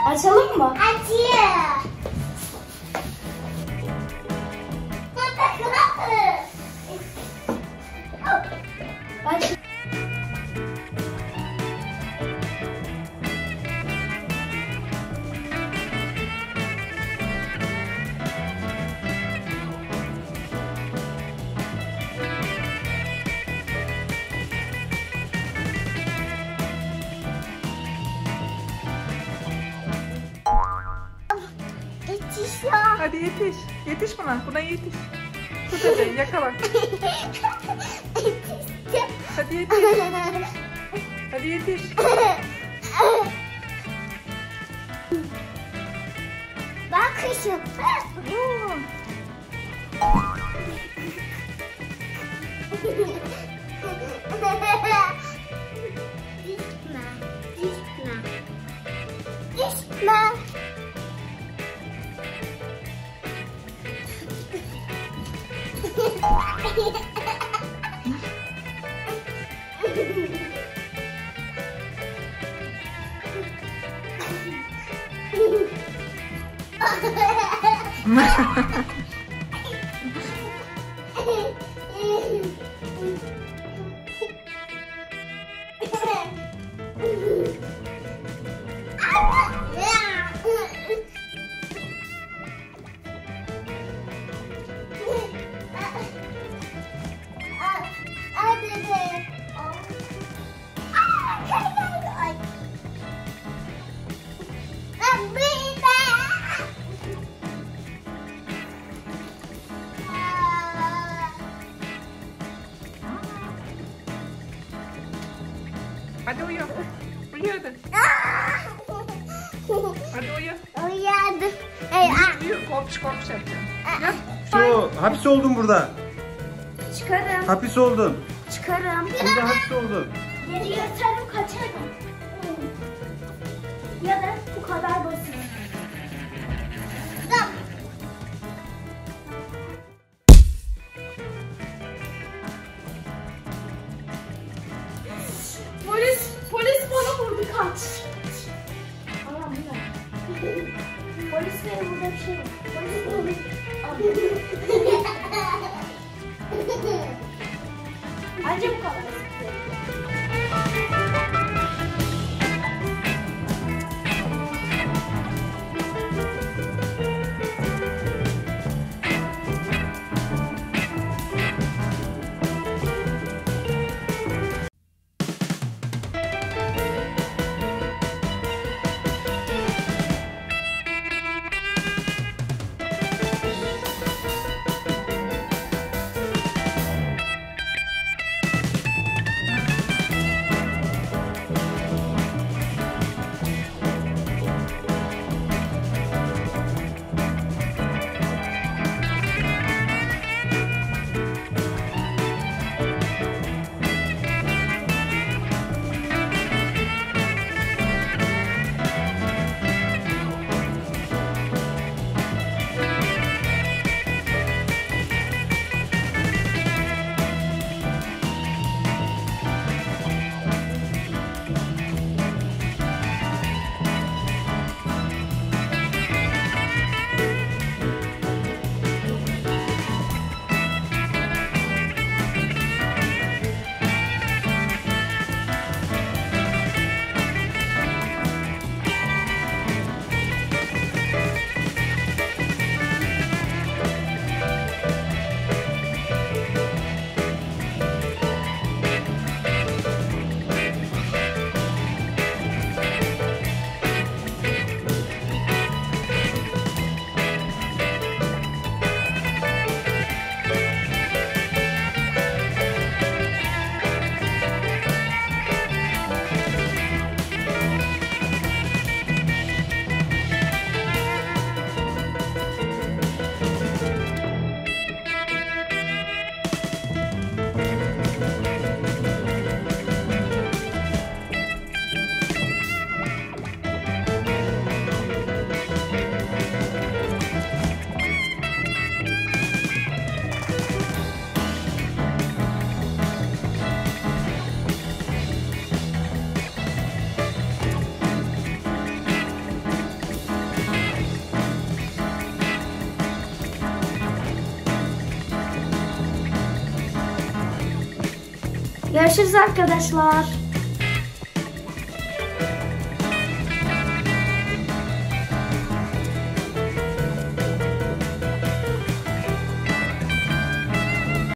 Açalım mı? Açıyor. Aç. Yetişiyor. Hadi yetiş. Yetiş buna. Buna yetiş. Tut hadi yakala. Hadi yetiş. Hadi yetiş. Bak kışım. Oo. Düşme. Hadi uyu. Uyu hadi. Hadi uyu. Uyandım. Uyu. Korkuş yapacağım. Yat. Şu hapis oldun burada. Çıkarım. Hapis oldun. Çıkarım. Burada hapis oldun. Geri yatarım kaçarım. Ya da bu kadar basit. Polis bana vurdu kaç. Allah'ım bu ne? Polis beni burada bir şey var. Polis vurdu. Anca bu kadar. Görüşürüz arkadaşlar.